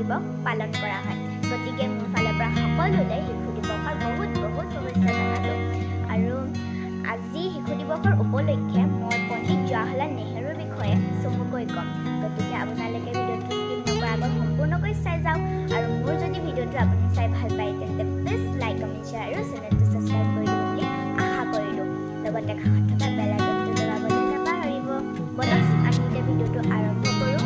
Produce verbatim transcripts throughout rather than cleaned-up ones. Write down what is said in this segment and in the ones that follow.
দিৱস পালন কৰা হয় গতিকে মোৰ ফালৰ পৰা সকলোলৈ শিশু দিৱসৰ বহুত বহুত শুভেচ্ছা জনালোঁ আৰু আজি শিশু দিৱসৰ উপলক্ষে মই পণ্ডিত জৱাহৰলাল নেহৰুৰ বিষয়ে চমুকৈ ক'ম গতিকে আপোনালোকে ভিডিঅ'টো স্কিপ নকৰাকৈ সম্পূৰ্ণকৈ চাই যাওক আৰু মোৰ যদি ভিডিঅ'টো আপুনি চাই ভাল পায় তেন্তে প্লিজ লাইক কমেণ্ট শ্বেয়াৰ আৰু চেনেলটো ছাবস্ক্ৰাইব কৰি দিব বুলি আশা কৰিলোঁ লগতে কাষত থকা বেল আইকনটো দবাবলৈ নাপাহৰিব বলক আমি এতিয়া ভিডিঅ'টো আৰম্ভ কৰোঁ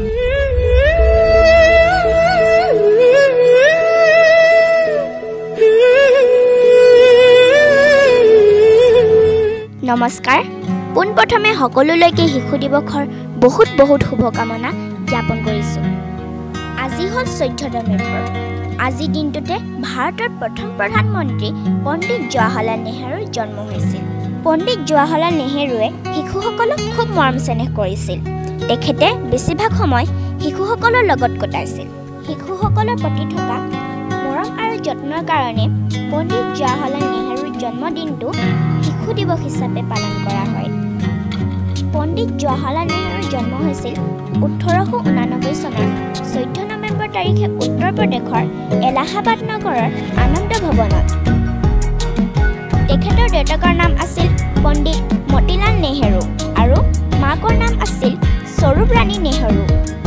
নমস্কাৰ পোনপ্ৰথমে সকলোলৈকে শিশু দিৱসৰ বহুত বহুত শুভকামনা জ্ঞাপন কৰিছোঁ আজি হ'ল চৈধ্য নৱেম্বৰ আজি দিনটোতে ভাৰতৰ প্ৰথম প্ৰধানমন্ত্ৰী পণ্ডিত জৱাহৰলাল নেহৰুৰ জন্ম হৈছিল পণ্ডিত জৱাহৰলাল নেহৰুৱে শিশুসকলক খুব মৰম চেনেহ কৰিছিল তেখেতে বেছিভাগ সময় শিশুসকলৰ লগত কটাইছিল শিশুসকলৰ প্ৰতি থকা মৰম আৰু যত্নৰ কাৰণে পণ্ডিত জৱাহৰলাল নেহৰুৰ জন্মদিনটো শিশু দিৱস হিচাপে পালন কৰা হয় পণ্ডিত জৱাহৰলাল নেহৰুৰ জন্ম হৈছিল ওঠৰশ ঊনানব্বৈ চনৰ চৈধ্য নৱেম্বৰ তাৰিখে উত্তৰ প্ৰদেশৰ এলাহাবাদ নগৰৰ আনন্দ ভৱনত তেখেতৰ দেউতাকৰ নাম আছিল পণ্ডিত মতিলাল নেহৰু আৰু মাকৰ নাম আছিল স্বৰূপ ৰাণী নেহৰু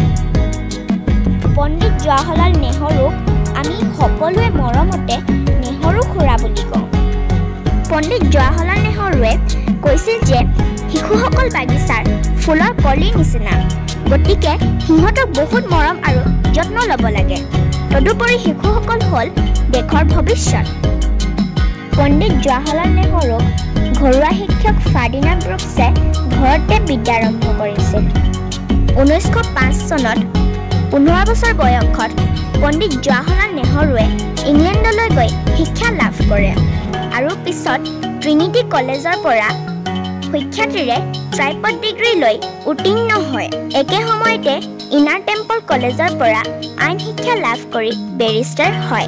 পণ্ডিত জৱাহৰলাল নেহৰুক আমি সকলোৱে মৰমতে নেহৰু খুৰা বুলি কওঁ পণ্ডিত জৱাহৰলাল নেহৰুৱে কৈছিল যে শিশুসকল বাগিচাৰ ফুলৰ কলিৰ নিচিনা গতিকে সিহঁতক বহুত মৰম আৰু যত্ন ল'ব লাগে তদুপৰি শিশুসকল হ'ল দেশৰ ভৱিষ্যত পণ্ডিত জৱাহৰলাল নেহৰুক ঘৰুৱা শিক্ষক ফাৰ্ডিনাণ্ড ব্ৰুকছে ঘৰতে বিদ্যা আৰম্ভ কৰিছিল ঊনৈছশ পাঁচ চনত পোন্ধৰ বছৰ বয়সত পণ্ডিত জৱাহৰলাল নেহৰুৱে ইংলেণ্ডলৈ গৈ শিক্ষা লাভ কৰে আৰু পিছত ট্ৰিনিটি কলেজৰ পৰা সুখ্যাতিৰে ট্ৰাইপড ডিগ্ৰী লৈ উত্তীৰ্ণ হয় একে সময়তে ইনাৰ টেম্পল কলেজৰ পৰা আইন শিক্ষা লাভ কৰি বেৰিষ্টাৰ হয়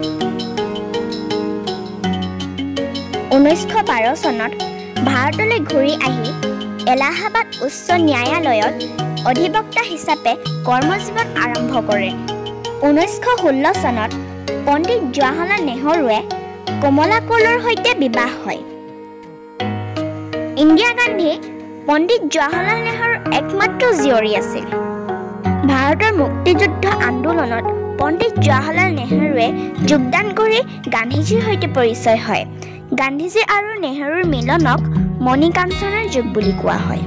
ঊনৈছশ বাৰ চনত ভাৰতলৈ ঘূৰি আহি এলাহাবাদ উচ্চ ন্যায়ালয়ত অধিবক্তা হিচাপে কৰ্মজীৱন আৰম্ভ কৰে ঊনৈছশ ষোল্ল চনত পণ্ডিত জৱাহৰলাল নেহৰুৱে কমলা কৌলৰ সৈতে বিবাহ হয় ইন্দিৰা গান্ধী পণ্ডিত জৱাহৰলাল নেহৰুৰ একমাত্ৰ জীয়ৰী আছিল ভাৰতৰ মুক্তিযুদ্ধ আন্দোলনত পণ্ডিত জৱাহৰলাল নেহৰুৱে যোগদান কৰি গান্ধীজীৰ সৈতে পৰিচয় হয় গান্ধীজী আৰু নেহৰুৰ মিলনক মণিকাঞ্চনৰ যুগ বুলি কোৱা হয়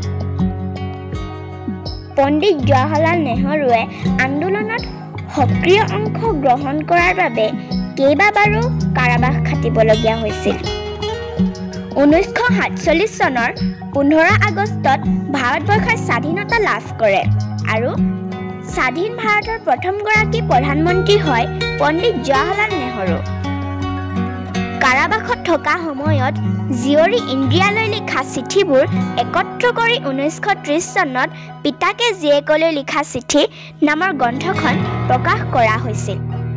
পণ্ডিত জৱাহৰলাল নেহৰুৱে আন্দোলনত সক্ৰিয় অংশ গ্ৰহণ কৰাৰ বাবে কেইবাবাৰো কাৰাবাস খাটিবলগীয়া হৈছিল ঊনৈছশ সাতচল্লিছ চনৰ পোন্ধৰ আগষ্টত ভাৰতবৰ্ষই স্বাধীনতা লাভ কৰে আৰু স্বাধীন ভাৰতৰ প্ৰথমগৰাকী প্ৰধানমন্ত্ৰী হয় পণ্ডিত জৱাহৰলাল নেহৰু কাৰাবাসত থকা সময়ত জীয়ৰী ইন্দিৰালৈ লিখা চিঠিবোৰ একত্ৰ কৰি ঊনৈছশ ত্ৰিছ চনত পিতাকে জীয়েকলৈ লিখা চিঠি নামৰ গ্ৰন্থখন প্ৰকাশ কৰা হৈছিল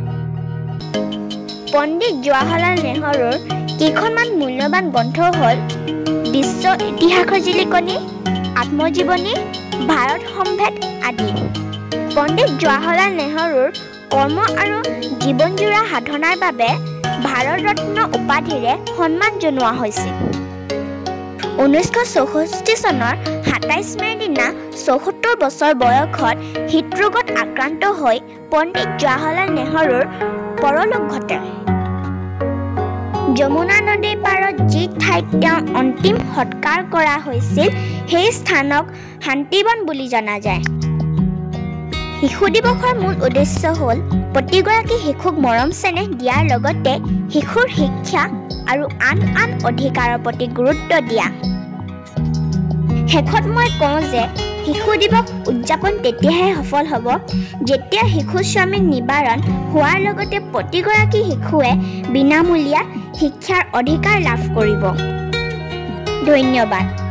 পণ্ডিত জৱাহৰলাল নেহৰুৰ কেইখনমান মূল্যৱান গ্ৰন্থ হ'ল বিশ্ব ইতিহাসৰ জিলিকনি আত্মজীৱনী ভাৰত সম্ভেদ আদি পণ্ডিত জৱাহৰলাল নেহৰুৰ কৰ্ম আৰু জীৱনজোৰা সাধনাৰ বাবে ভাৰত ৰত্ন উপাধিৰে সন্মান জনোৱা হৈছিল ঊনৈছশ চৌষষ্ঠি চনৰ সাতাইছ মে'ৰ দিনা চৌসত্তৰ বছৰ বয়সত হৃদৰোগত আক্ৰান্ত হৈ পণ্ডিত জৱাহৰলাল নেহৰুৰ পৰলোক ঘটে যমুনা নদীৰ পাৰত যি ঠাইত তেওঁ অন্তিম সৎকাৰ কৰা হৈছিল সেই স্থানক শান্তিবন বুলি জনা যায় শিশু দিৱসৰ মূল উদ্দেশ্য হ'ল প্ৰতিগৰাকী শিশুক মৰম চেনেহ দিয়াৰ লগতে শিশুৰ শিক্ষা আৰু আন আন অধিকাৰৰ প্ৰতি গুৰুত্ব দিয়া শেষত মই কওঁ যে শিশু দিৱস উদযাপন তেতিয়াহে সফল হ'ব যেতিয়া শিশু শ্ৰমিক নিবাৰণ হোৱাৰ লগতে প্ৰতিগৰাকী শিশুৱে বিনামূলীয়া শিক্ষাৰ অধিকাৰ লাভ কৰিব ধন্যবাদ